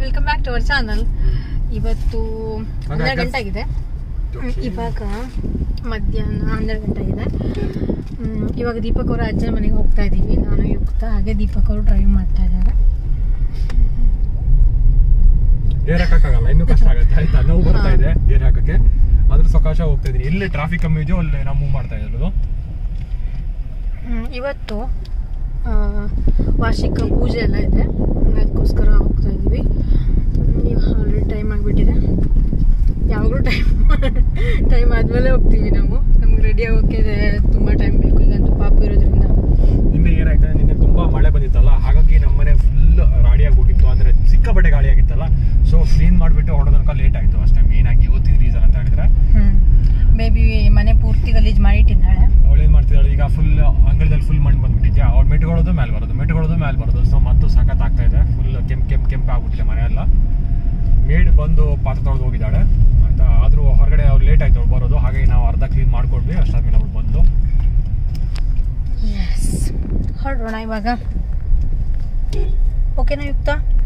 Welcome back to our channel. ಇವತ್ತು 12 ಗಂಟೆ ಆಗಿದೆ. ಇವಾಗ ಮಧ್ಯಾಹ್ನ 12 ಗಂಟೆ ಆಗಿದೆ. ಇವಾಗ ದೀಪಕ್ ಅವರ ಅಜ್ಜನ ಮನೆಗೆ ಹೋಗ್ತಾ ಇದ್ದೀವಿ. ನಾನು ಯುಕ್ತ ಹಾಗೆ ದೀಪಕ್ ಅವರು ಡ್ರೈವ್ ಮಾಡ್ತಾ ಇದ್ದಾರೆ. ಗೇರ್ ಹಾಕಕ್ಕಾಗಲ್ಲ, ಇನ್ನೂ ಕಷ್ಟ ಆಗುತ್ತೆ ಆಯ್ತಾ. ನೋವು ಬರ್ತಾ ಇದೆ ಗೇರ್ ಹಾಕಕ್ಕೆ, ಅದ್ರ ಸಕಾಶ ಹೋಗ್ತಾ ಇದೀನಿ. ಎಲ್ಲಿ ಟ್ರಾಫಿಕ್ ಕಮ್ಮಿ ಇದೆಯೋ ಅಲ್ಲಿ ನಾವು ಮೂವ್ ಮಾಡ್ತಾ ಇರೋದು. ಇವತ್ತು ವಾರ್ಷಿಕ ಪೂಜೆ ಎಲ್ಲ ಇದೆ, ಅದಕ್ಕೋಸ್ಕರ ಹೋಗ್ತಾ ಇದ್ದೀವಿ. ಆಲ್ರೆಡಿ ಟೈಮ್ ಆಗಿಬಿಟ್ಟಿದೆ. ಯಾವಾಗಲೂ ಟೈಮ್ ಆದಮೇಲೆ ಹೋಗ್ತೀವಿ ನಾವು. ನಮ್ಗೆ ರೆಡಿ ಆಗೋಕ್ಕೆ ತುಂಬ ಟೈಮ್ ಬೇಕು. ಈಗಂತೂ ಪಾಪ ಇರೋದ್ರಿಂದ. ನಿನ್ನೆ ಏನಾಯ್ತು, ನಿನ್ನೆ ತುಂಬಾ ಮಳೆ ಬಂದಿತ್ತಲ್ಲ, ಹಾಗಾಗಿ ನಮ್ಮನೆ ಫುಲ್ ರಾಡಿ ಆಗ್ಬಿಟ್ಟಿತ್ತು. ಅಂದ್ರೆ ಸಿಕ್ಕಾಪಟ್ಟೆ ಗಾಳಿ ಆಗಿತ್ತಲ್ಲ, ಸೊ ಕ್ಲೀನ್ ಮಾಡಿಬಿಟ್ಟು ಹೊಡೋದನಕ ಲೇಟ್ ಆಯ್ತು ಅಷ್ಟೇ. ಮೇನ್ ಆಗಿ ಇವತ್ತಿನ ರೀಸನ್ ಅಂತ ಹೇಳಿದ್ರೆ ಬೇಬಿ ಮನೆ ಪೂರ್ತಿ ಗಲೀಜ್ ಮಾಡಿಟ್ಟಿದ್ದಾಳೆ. ಅವಳು ಏನ್ ಮಾಡ್ತಿದ್ದಾಳೆ, ಈಗ ಫುಲ್ ಅಂಗಳದಲ್ಲಿ ಫುಲ್ ಮಣ್ಣು ಬಂದ್ಬಿಟ್ಟಿದ್ಯಾ, ಅವ್ಳು ಮೆಟ್ಕೊಳ್ಳೋದು ಮೇಲೆ ಬರೋದು. ಸೊ ಮತ್ತು ಸಖತ್ ಆಗ್ತಾ ಇದೆ. ಫುಲ್ ಕೆಂಪ್ ಆಗ್ಬಿಟ್ಟಿದೆ ಮನೆಯೆಲ್ಲ. ಮೇಡ್ ಬಂದು ಪಾತ್ರೆ ತೊಳೆದು ಹೋಗಿದ್ದಾಳೆ ಆಯ್ತಾ. ಆದ್ರೂ ಹೊರಗಡೆ ಅವ್ರು ಲೇಟ್ ಆಯ್ತು ಅವ್ಳು ಬರೋದು, ಹಾಗಾಗಿ ನಾವು ಅರ್ಧ ಕ್ಲೀನ್ ಮಾಡ್ಕೊಡ್ವಿ. ಅಷ್ಟಾದ್ಮೇಲೆ ಅವ್ಳು ಬಂದು ಹೊರಡೋಣ ಇವಾಗ. ಓಕೆನಾ ಯುಕ್ತ?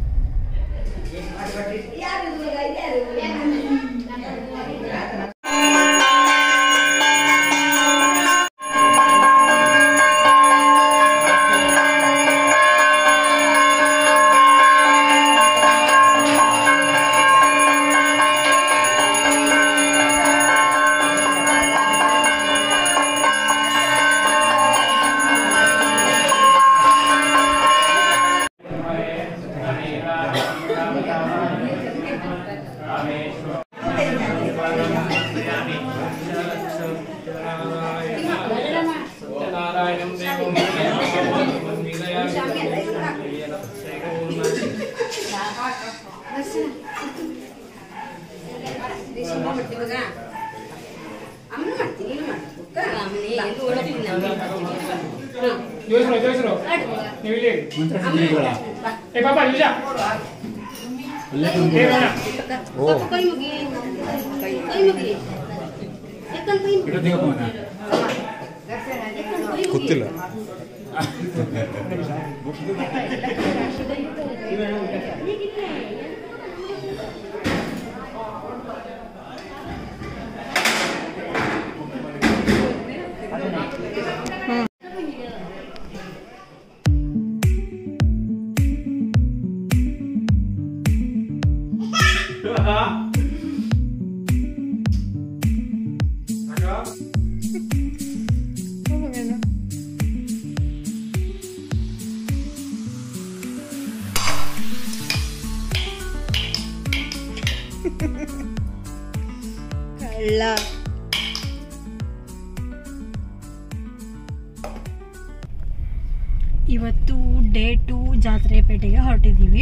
ಗೊತ್ತಿಲ್ಲ. ಇವತ್ತು ಡೇ 2 ಜಾತ್ರೆ ಪೇಟೆಗೆ ಹೊರಟಿದ್ದೀವಿ.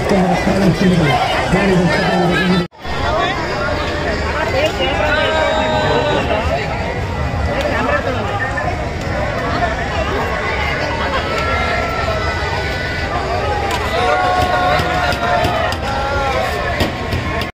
ಕಾಣಿಸ್ಕೊಂಡಿಲ್ಲ ಯಾರಿಗೂ